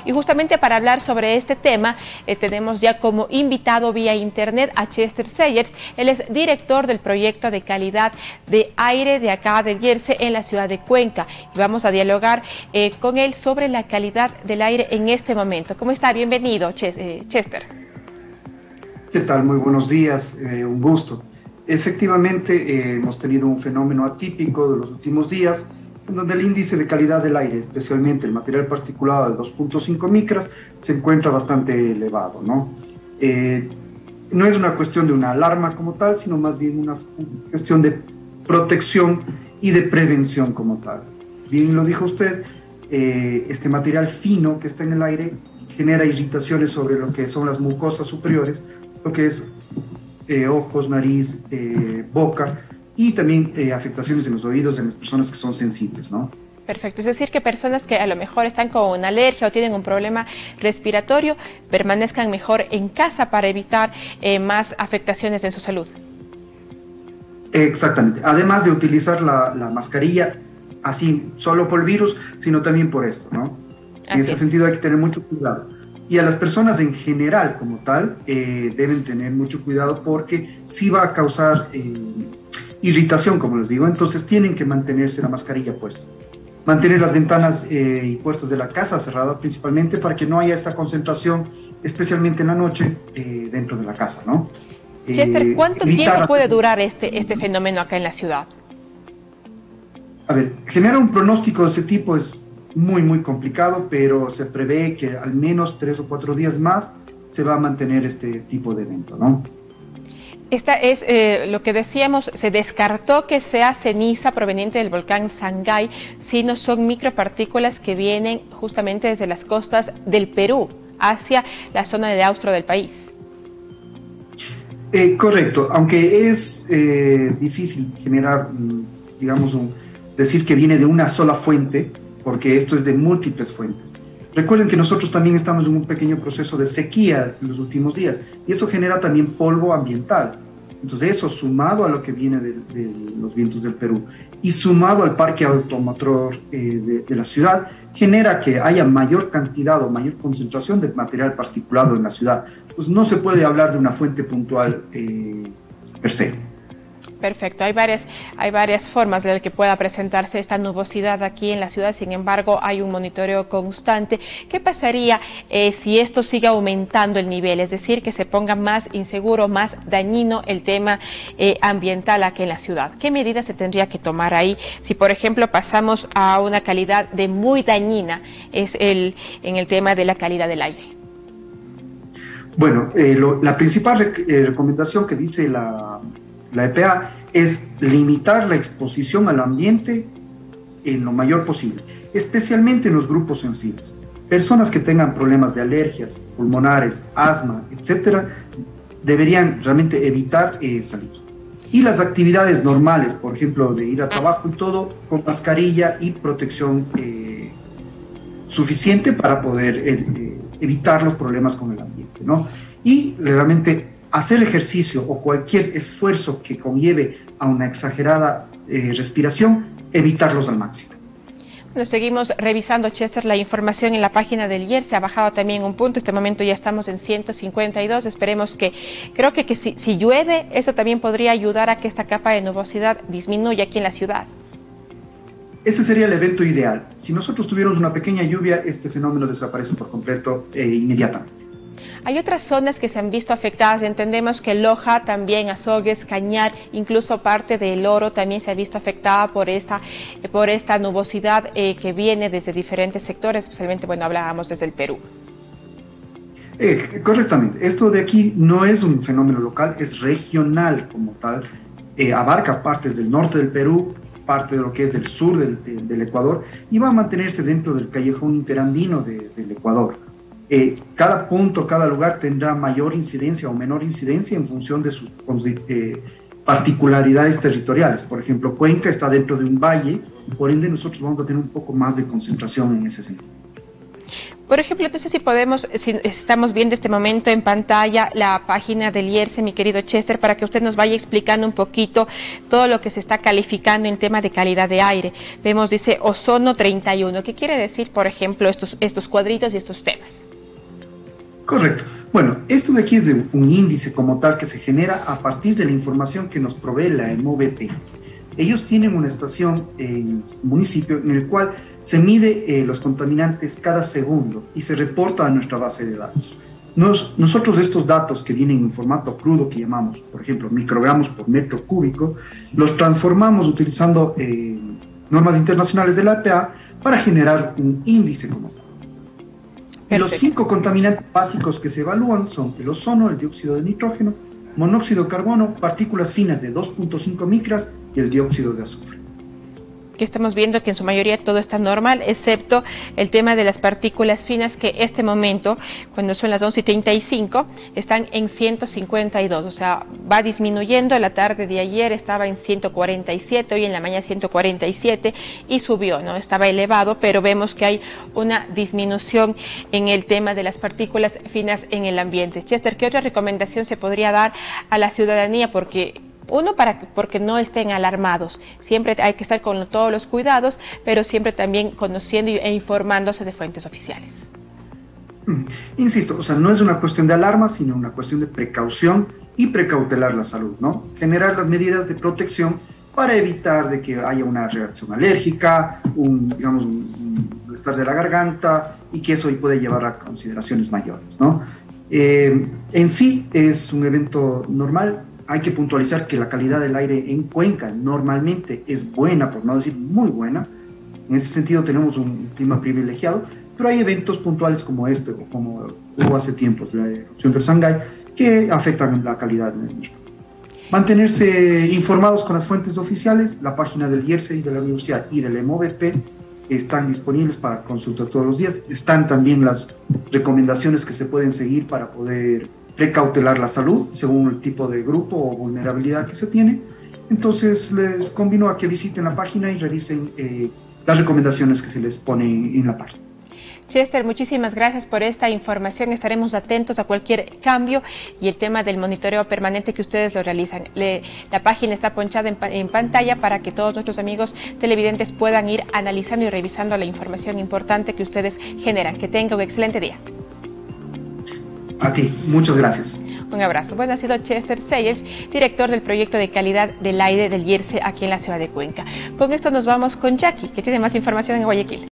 Y justamente para hablar sobre este tema, tenemos ya como invitado vía internet a Chester Sayers. Él es director del proyecto de calidad de aire de acá de Yerce en la ciudad de Cuenca. Y vamos a dialogar con él sobre la calidad del aire en este momento. ¿Cómo está? Bienvenido, Chester. ¿Qué tal? Muy buenos días, un gusto. Efectivamente, hemos tenido un fenómeno atípico de los últimos días, en donde el índice de calidad del aire, especialmente el material particulado de 2.5 micras, se encuentra bastante elevado, ¿no? No es una cuestión de una alarma como tal, sino más bien una cuestión de protección y de prevención como tal. Bien lo dijo usted, este material fino que está en el aire genera irritaciones sobre lo que son las mucosas superiores, lo que es ojos, nariz, boca, y también afectaciones en los oídos de las personas que son sensibles, ¿no? Perfecto, es decir que personas que a lo mejor están con una alergia o tienen un problema respiratorio permanezcan mejor en casa para evitar más afectaciones en su salud. Exactamente, además de utilizar la mascarilla, así solo por el virus, sino también por esto, ¿no? En ese sentido hay que tener mucho cuidado. Y a las personas en general como tal deben tener mucho cuidado porque sí va a causar irritación, como les digo, entonces tienen que mantenerse la mascarilla puesta. Mantener las ventanas y puertas de la casa cerradas principalmente para que no haya esta concentración, especialmente en la noche, dentro de la casa, ¿no? Chester, ¿cuánto tiempo puede durar este fenómeno acá en la ciudad? A ver, generar un pronóstico de ese tipo es muy complicado, pero se prevé que al menos 3 o 4 días más se va a mantener este tipo de evento, ¿no? Esta es lo que decíamos, se descartó que sea ceniza proveniente del volcán Sangay, sino son micropartículas que vienen justamente desde las costas del Perú hacia la zona de austro del país. Correcto, aunque es difícil generar, digamos, decir que viene de una sola fuente, porque esto es de múltiples fuentes. Recuerden que nosotros también estamos en un pequeño proceso de sequía en los últimos días, y eso genera también polvo ambiental. Entonces eso, sumado a lo que viene de los vientos del Perú y sumado al parque automotor de la ciudad, genera que haya mayor cantidad o mayor concentración de material particulado en la ciudad. Pues no se puede hablar de una fuente puntual per se. Perfecto, hay varias formas de las que pueda presentarse esta nubosidad aquí en la ciudad, sin embargo hay un monitoreo constante. ¿Qué pasaría si esto sigue aumentando el nivel? Es decir, que se ponga más inseguro, más dañino el tema ambiental aquí en la ciudad. ¿Qué medidas se tendría que tomar ahí si, por ejemplo, pasamos a una calidad de muy dañina en el tema de la calidad del aire? Bueno, la principal recomendación que dice la EPA es limitar la exposición al ambiente en lo mayor posible, especialmente en los grupos sensibles. Personas que tengan problemas de alergias, pulmonares, asma, etcétera, deberían realmente evitar salir. Y las actividades normales, por ejemplo, de ir a trabajo y todo, con mascarilla y protección suficiente para poder evitar los problemas con el ambiente, ¿no? Y realmente hacer ejercicio o cualquier esfuerzo que conlleve a una exagerada respiración, evitarlos al máximo. Bueno, seguimos revisando, Chester, la información en la página del Yerce. Ha bajado también un punto, este momento ya estamos en 152, esperemos creo que si llueve, eso también podría ayudar a que esta capa de nubosidad disminuya aquí en la ciudad. Ese sería el evento ideal. Si nosotros tuviéramos una pequeña lluvia, este fenómeno desaparece por completo inmediatamente. Hay otras zonas que se han visto afectadas, entendemos que Loja, también Azogues, Cañar, incluso parte del Oro también se ha visto afectada por esta nubosidad que viene desde diferentes sectores, especialmente, bueno, hablábamos desde el Perú. Correctamente, esto de aquí no es un fenómeno local, es regional como tal, abarca partes del norte del Perú, parte de lo que es del sur del Ecuador, y va a mantenerse dentro del callejón interandino del Ecuador. Cada punto, cada lugar tendrá mayor incidencia o menor incidencia en función de sus particularidades territoriales. Por ejemplo, Cuenca está dentro de un valle y por ende nosotros vamos a tener un poco más de concentración en ese sentido. Por ejemplo, no sé si podemos, si estamos viendo este momento en pantalla la página del IERCE, mi querido Chester, para que usted nos vaya explicando un poquito todo lo que se está calificando en tema de calidad de aire. Vemos, dice ozono 31. ¿Qué quiere decir, por ejemplo, estos cuadritos y estos temas? Correcto. Bueno, esto de aquí es de un índice como tal que se genera a partir de la información que nos provee la EMOVP. Ellos tienen una estación en el municipio en el cual se mide los contaminantes cada segundo y se reporta a nuestra base de datos. Nosotros estos datos que vienen en formato crudo, que llamamos, por ejemplo, microgramos por metro cúbico, los transformamos utilizando normas internacionales de la EPA para generar un índice como tal. Y los 5 contaminantes básicos que se evalúan son el ozono, el dióxido de nitrógeno, monóxido de carbono, partículas finas de 2.5 micras y el dióxido de azufre. Que estamos viendo que en su mayoría todo está normal, excepto el tema de las partículas finas, que este momento, cuando son las 11:35, están en 152, o sea, va disminuyendo. La tarde de ayer estaba en 147, hoy en la mañana 147 y subió, ¿no? Estaba elevado, pero vemos que hay una disminución en el tema de las partículas finas en el ambiente. Chester, ¿qué otra recomendación se podría dar a la ciudadanía? Porque no estén alarmados, siempre hay que estar con todos los cuidados, pero siempre también conociendo e informándose de fuentes oficiales. Insisto, o sea, no es una cuestión de alarma, sino una cuestión de precaución y precautelar la salud, ¿no? Generar las medidas de protección para evitar de que haya una reacción alérgica, un malestar de la garganta, y que eso puede llevar a consideraciones mayores, ¿no? En sí es un evento normal. Hay que puntualizar que la calidad del aire en Cuenca normalmente es buena, por no decir muy buena. En ese sentido tenemos un clima privilegiado, pero hay eventos puntuales como este, o como hubo hace tiempo, la erupción del Sangay, que afectan la calidad del mismo. Mantenerse informados con las fuentes oficiales, la página del IERCE y de la Universidad y del EMOVP están disponibles para consultas todos los días. Están también las recomendaciones que se pueden seguir para poder precautelar la salud según el tipo de grupo o vulnerabilidad que se tiene. Entonces les convino a que visiten la página y revisen las recomendaciones que se les pone en la página. Chester, muchísimas gracias por esta información. Estaremos atentos a cualquier cambio y el tema del monitoreo permanente que ustedes lo realizan. La página está ponchada en pantalla para que todos nuestros amigos televidentes puedan ir analizando y revisando la información importante que ustedes generan. Que tenga un excelente día. A ti, muchas gracias. Un abrazo. Bueno, ha sido Chester Sayers, director del proyecto de calidad del aire del IERCE aquí en la ciudad de Cuenca. Con esto nos vamos con Jackie, que tiene más información en Guayaquil.